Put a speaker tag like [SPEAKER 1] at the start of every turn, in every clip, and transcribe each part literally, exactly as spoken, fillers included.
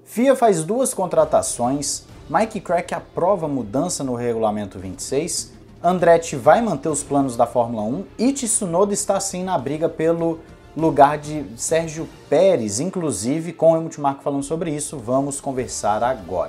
[SPEAKER 1] F I A faz duas contratações, Mike Krack aprova mudança no regulamento vinte e seis, Andretti vai manter os planos da Fórmula um e Tsunoda está sim na briga pelo lugar de Sérgio Pérez, inclusive com o Helmut Marko falando sobre isso, vamos conversar agora.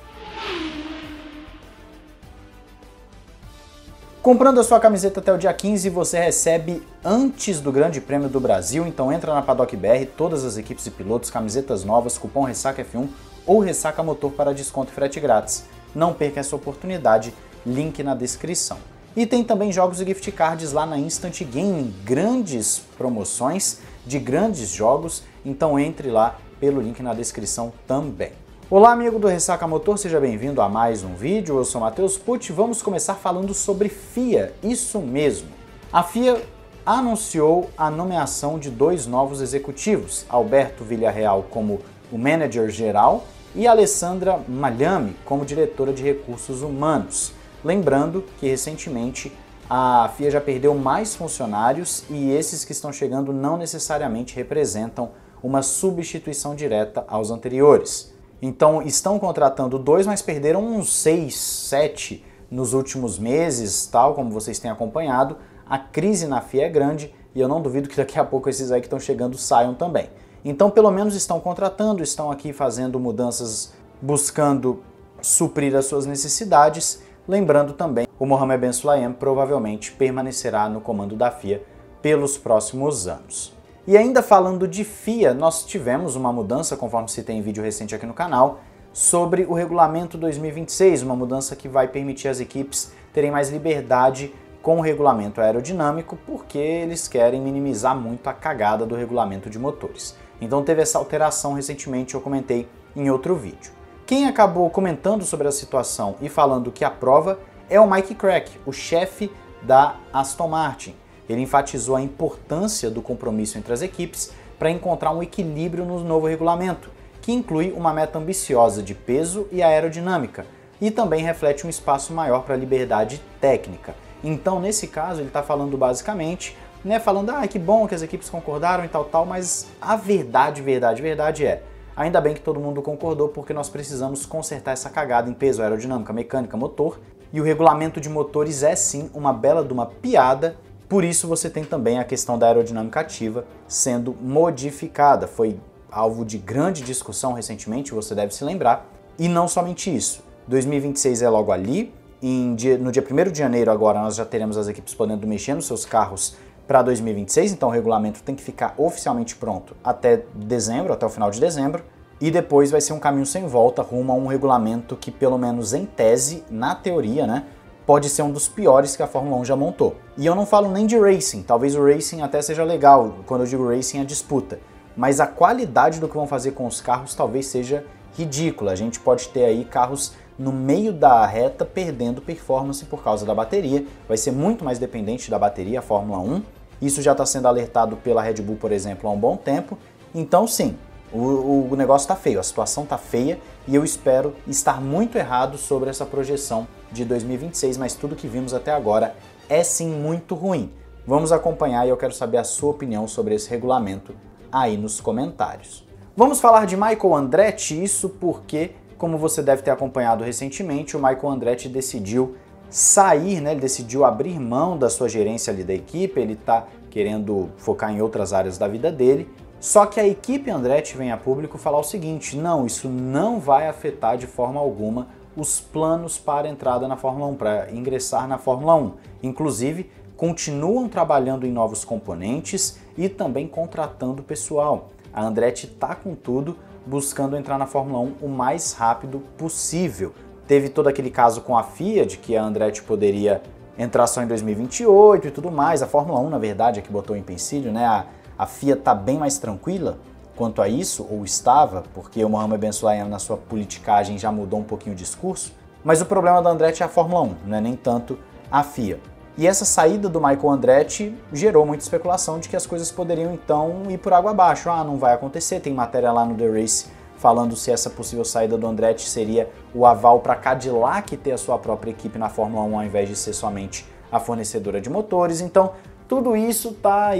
[SPEAKER 1] Comprando a sua camiseta até o dia quinze, você recebe antes do Grande Prêmio do Brasil, então entra na Paddock B R, todas as equipes e pilotos, camisetas novas, cupom Ressaca F um ou Ressaca Motor para desconto e frete grátis. Não perca essa oportunidade, link na descrição. E tem também jogos e gift cards lá na Instant Gaming, grandes promoções de grandes jogos, então entre lá pelo link na descrição também. Olá amigo do Ressaca Motor, seja bem-vindo a mais um vídeo, eu sou Matheus Pucci, vamos começar falando sobre F I A, isso mesmo. A F I A anunciou a nomeação de dois novos executivos, Alberto Villarreal como o manager geral e Alessandra Magliami como diretora de recursos humanos. Lembrando que recentemente a F I A já perdeu mais funcionários e esses que estão chegando não necessariamente representam uma substituição direta aos anteriores. Então estão contratando dois, mas perderam uns seis, sete nos últimos meses, tal como vocês têm acompanhado. A crise na F I A é grande e eu não duvido que daqui a pouco esses aí que estão chegando saiam também. Então pelo menos estão contratando, estão aqui fazendo mudanças, buscando suprir as suas necessidades. Lembrando também, o Mohammed Ben Sulayem provavelmente permanecerá no comando da F I A pelos próximos anos. E ainda falando de F I A, nós tivemos uma mudança, conforme citei em vídeo recente aqui no canal, sobre o regulamento dois mil e vinte e seis, uma mudança que vai permitir às equipes terem mais liberdade com o regulamento aerodinâmico, porque eles querem minimizar muito a cagada do regulamento de motores. Então teve essa alteração recentemente, eu comentei em outro vídeo. Quem acabou comentando sobre a situação e falando que aprova é o Mike Krack, o chefe da Aston Martin. Ele enfatizou a importância do compromisso entre as equipes para encontrar um equilíbrio no novo regulamento, que inclui uma meta ambiciosa de peso e aerodinâmica, e também reflete um espaço maior para a liberdade técnica. Então, nesse caso, ele está falando basicamente, né, falando, ah, que bom que as equipes concordaram e tal, tal, mas a verdade, verdade, verdade é, ainda bem que todo mundo concordou, porque nós precisamos consertar essa cagada em peso, aerodinâmica, mecânica, motor, e o regulamento de motores é sim uma bela de uma piada. Por isso você tem também a questão da aerodinâmica ativa sendo modificada. Foi alvo de grande discussão recentemente, você deve se lembrar. E não somente isso. dois mil e vinte e seis é logo ali. Em dia, no dia primeiro de janeiro agora nós já teremos as equipes podendo mexer nos seus carros para dois mil e vinte e seis. Então o regulamento tem que ficar oficialmente pronto até dezembro, até o final de dezembro. E depois vai ser um caminho sem volta rumo a um regulamento que, pelo menos em tese, na teoria, né, pode ser um dos piores que a Fórmula um já montou. E eu não falo nem de racing, talvez o racing até seja legal, quando eu digo racing é disputa, mas a qualidade do que vão fazer com os carros talvez seja ridícula. A gente pode ter aí carros no meio da reta perdendo performance por causa da bateria, vai ser muito mais dependente da bateria a Fórmula um, isso já está sendo alertado pela Red Bull, por exemplo, há um bom tempo, então sim, o, o negócio está feio, a situação está feia e eu espero estar muito errado sobre essa projeção de dois mil e vinte e seis, mas tudo que vimos até agora é sim muito ruim. Vamos acompanhar e eu quero saber a sua opinião sobre esse regulamento aí nos comentários. Vamos falar de Michael Andretti, isso porque, como você deve ter acompanhado recentemente, o Michael Andretti decidiu sair, né? Ele decidiu abrir mão da sua gerência ali da equipe, ele está querendo focar em outras áreas da vida dele, só que a equipe Andretti vem a público falar o seguinte, não, isso não vai afetar de forma alguma os planos para a entrada na Fórmula um, para ingressar na Fórmula um. Inclusive, continuam trabalhando em novos componentes e também contratando pessoal. A Andretti está com tudo, buscando entrar na Fórmula um o mais rápido possível. Teve todo aquele caso com a F I A, de que a Andretti poderia entrar só em dois mil e vinte e oito e tudo mais. A Fórmula um, na verdade, é que botou o empecilho, né? A, a F I A está bem mais tranquila quanto a isso, ou estava, porque o Mohammed Ben Sulayem na sua politicagem já mudou um pouquinho o discurso, mas o problema da Andretti é a Fórmula um, não é nem tanto a F I A. E essa saída do Michael Andretti gerou muita especulação de que as coisas poderiam então ir por água abaixo. Ah, não vai acontecer, tem matéria lá no The Race falando se essa possível saída do Andretti seria o aval para a Cadillac ter a sua própria equipe na Fórmula um ao invés de ser somente a fornecedora de motores. Então, tudo isso está aí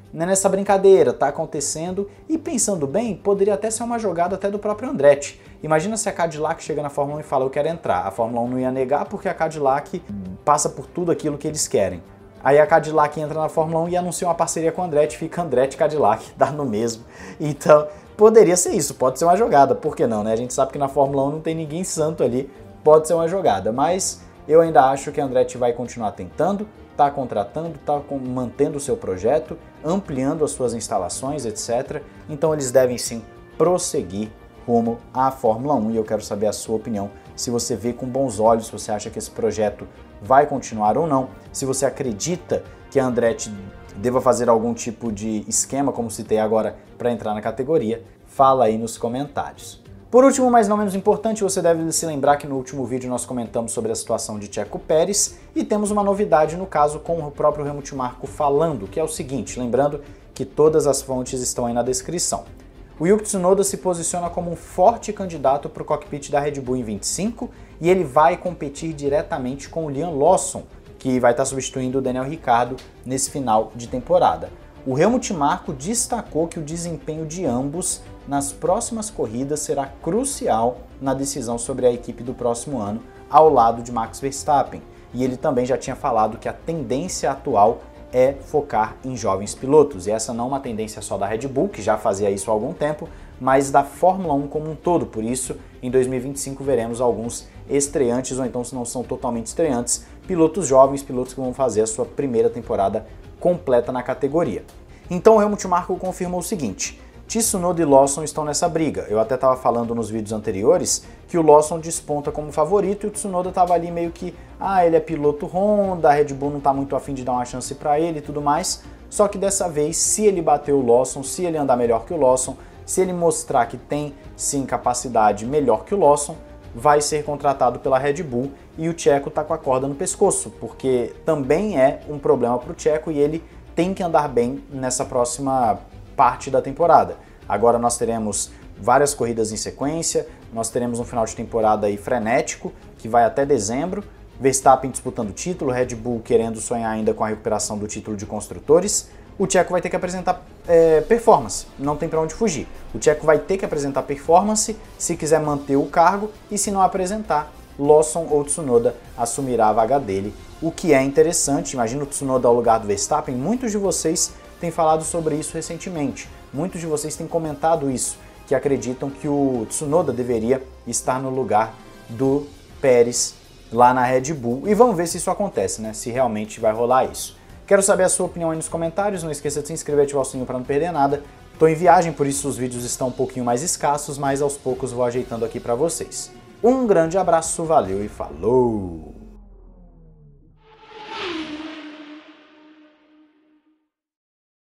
[SPEAKER 1] né, nessa brincadeira, tá acontecendo, e pensando bem, poderia até ser uma jogada até do próprio Andretti. Imagina se a Cadillac chega na Fórmula um e fala, eu quero entrar. A Fórmula um não ia negar porque a Cadillac passa por tudo aquilo que eles querem. Aí a Cadillac entra na Fórmula um e anuncia uma parceria com a Andretti, fica Andretti e Cadillac, dá no mesmo. Então, poderia ser isso, pode ser uma jogada, por que não, né? A gente sabe que na Fórmula um não tem ninguém santo ali, pode ser uma jogada, mas eu ainda acho que a Andretti vai continuar tentando, tá contratando, tá mantendo o seu projeto, ampliando as suas instalações, etcétera. Então eles devem sim prosseguir rumo à Fórmula um e eu quero saber a sua opinião, se você vê com bons olhos, se você acha que esse projeto vai continuar ou não, se você acredita que a Andretti deva fazer algum tipo de esquema, como citei agora, para entrar na categoria, fala aí nos comentários. Por último, mas não menos importante, você deve se lembrar que no último vídeo nós comentamos sobre a situação de Checo Pérez e temos uma novidade no caso com o próprio Helmut Marko falando, que é o seguinte, lembrando que todas as fontes estão aí na descrição. O Yuki Tsunoda se posiciona como um forte candidato para o cockpit da Red Bull em vinte e cinco e ele vai competir diretamente com o Liam Lawson, que vai estar substituindo o Daniel Ricciardo nesse final de temporada. O Helmut Marko destacou que o desempenho de ambos nas próximas corridas será crucial na decisão sobre a equipe do próximo ano, ao lado de Max Verstappen. E ele também já tinha falado que a tendência atual é focar em jovens pilotos. E essa não é uma tendência só da Red Bull, que já fazia isso há algum tempo, mas da Fórmula um como um todo. Por isso, em dois mil e vinte e cinco veremos alguns estreantes, ou então se não são totalmente estreantes, pilotos jovens, pilotos que vão fazer a sua primeira temporada completa na categoria. Então o Helmut Marko confirmou o seguinte, Tsunoda e Lawson estão nessa briga. Eu até estava falando nos vídeos anteriores que o Lawson desponta como favorito e o Tsunoda estava ali meio que, ah, ele é piloto Honda, a Red Bull não está muito afim de dar uma chance para ele e tudo mais. Só que dessa vez, se ele bater o Lawson, se ele andar melhor que o Lawson, se ele mostrar que tem sim capacidade melhor que o Lawson, vai ser contratado pela Red Bull e o Checo está com a corda no pescoço, porque também é um problema para o Checo e ele tem que andar bem nessa próxima parte da temporada. Agora nós teremos várias corridas em sequência, nós teremos um final de temporada aí frenético, que vai até dezembro, Verstappen disputando o título, Red Bull querendo sonhar ainda com a recuperação do título de construtores, o Checo vai ter que apresentar é, performance, não tem para onde fugir. O Checo vai ter que apresentar performance se quiser manter o cargo e se não apresentar, Lawson ou Tsunoda assumirá a vaga dele, o que é interessante. Imagina o Tsunoda ao lugar do Verstappen, muitos de vocês têm falado sobre isso recentemente, muitos de vocês têm comentado isso, que acreditam que o Tsunoda deveria estar no lugar do Pérez lá na Red Bull, e vamos ver se isso acontece, né? Se realmente vai rolar isso. Quero saber a sua opinião aí nos comentários, não esqueça de se inscrever e ativar o sininho para não perder nada. Estou em viagem, por isso os vídeos estão um pouquinho mais escassos, mas aos poucos vou ajeitando aqui para vocês. Um grande abraço, valeu e falou!